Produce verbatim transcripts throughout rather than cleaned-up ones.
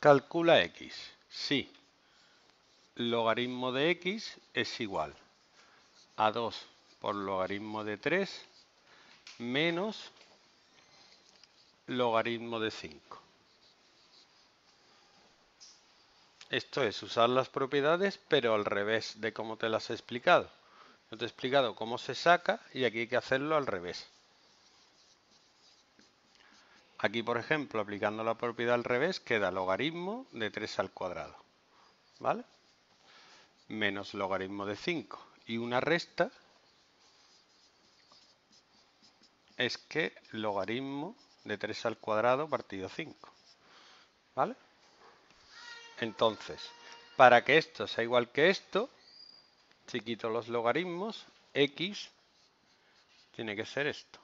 Calcula x. Sí. Logaritmo de x es igual a dos por logaritmo de tres menos logaritmo de cinco. Esto es usar las propiedades, pero al revés de cómo te las he explicado. Yo te he explicado cómo se saca y aquí hay que hacerlo al revés. Aquí, por ejemplo, aplicando la propiedad al revés, queda logaritmo de tres al cuadrado, ¿vale? Menos logaritmo de cinco. Y una resta es que logaritmo de tres al cuadrado partido cinco, ¿vale? Entonces, para que esto sea igual que esto, si quito los logaritmos, x tiene que ser esto.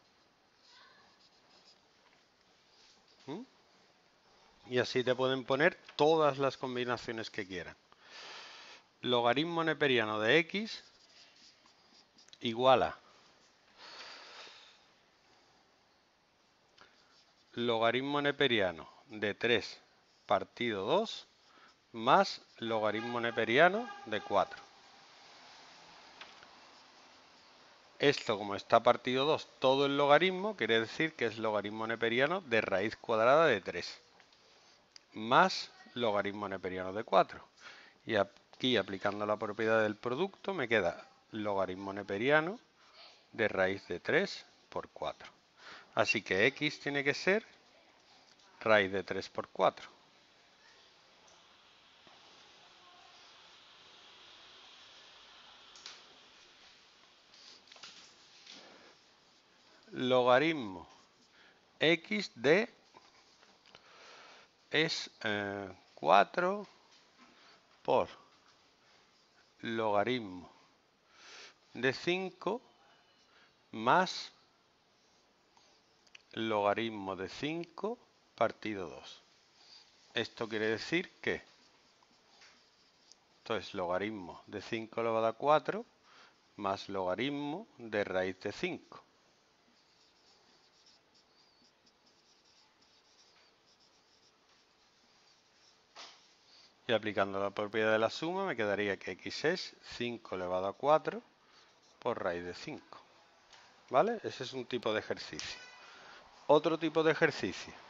¿Mm? Y así te pueden poner todas las combinaciones que quieran. Logaritmo neperiano de x igual a logaritmo neperiano de tres partido dos más logaritmo neperiano de cuatro. Esto, como está partido dos, todo el logaritmo, quiere decir que es logaritmo neperiano de raíz cuadrada de tres, más logaritmo neperiano de cuatro. Y aquí, aplicando la propiedad del producto, me queda logaritmo neperiano de raíz de tres por cuatro. Así que x tiene que ser raíz de tres por cuatro. Logaritmo x de es eh, cuatro por logaritmo de cinco más logaritmo de cinco partido dos. Esto quiere decir que esto es logaritmo de cinco elevado a cuatro más logaritmo de raíz de cinco. Y aplicando la propiedad de la suma me quedaría que x es cinco elevado a cuatro por raíz de cinco. ¿Vale? Ese es un tipo de ejercicio. Otro tipo de ejercicio.